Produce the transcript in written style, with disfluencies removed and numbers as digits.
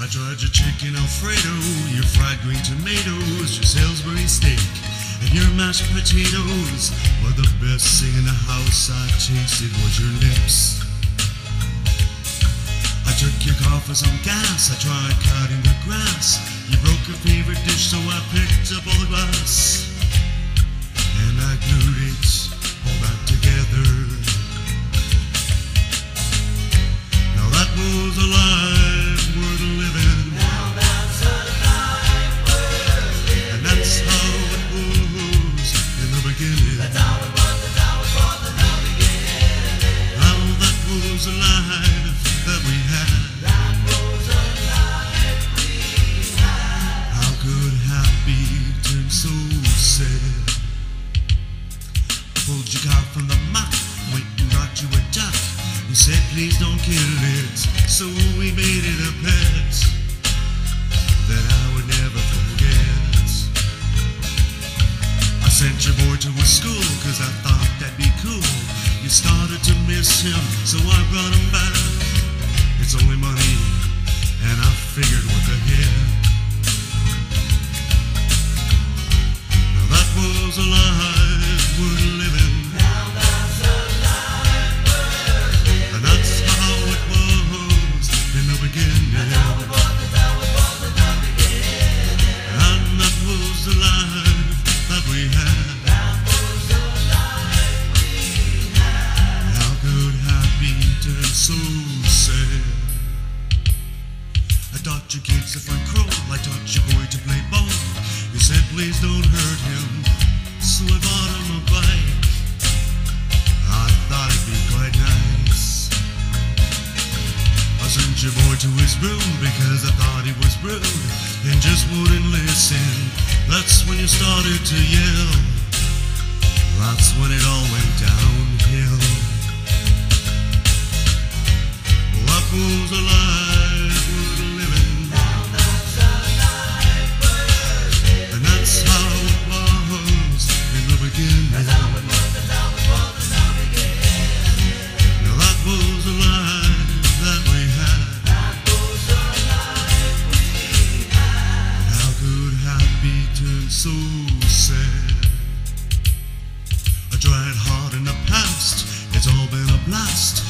I tried your chicken Alfredo, your fried green tomatoes, your Salisbury steak, and your mashed potatoes. But the best thing in the house I tasted was your lips. I took your car for some gas, I tried cutting the grass. You broke your favorite dish, so I picked up all the glass, and I glued it all back together. Now that was a life worth living. Now that's a life worth living. And that's how it was in the beginning. That's how it was in the beginning. How that was a life that we had. That was a life we had. How could happy turn so sad? I pulled your car from the muck, went and got you a duck. You said please don't kill it, so we made it a pet that I would never forget. I sent your boy to a school cause I thought that'd be cool. You started to miss him, so I brought him back. It's only money, and I figured what the hell. Now that was a life worth living. Now that's a life worth living. And that's how it was in the beginning. That's how it was in the beginning. And that was the life that we had. That was the life we had. How could happy turn so sad? I taught your kids to front crow, I taught your boy to play ball. You said please don't hurt him, so I bought him a bike. I thought it'd be quite nice. I sent your boy to his room because I thought he was rude and just wouldn't listen. That's when you started to yell. That's when it all went downhill. What was a life worth living? Now that's a life worth living. And that's how it was in the beginning. That's how it was in the beginning. Now that was a life that we had. That was the life we had. How could happy turn so sad? I tried hard in the past, it's all been a blast.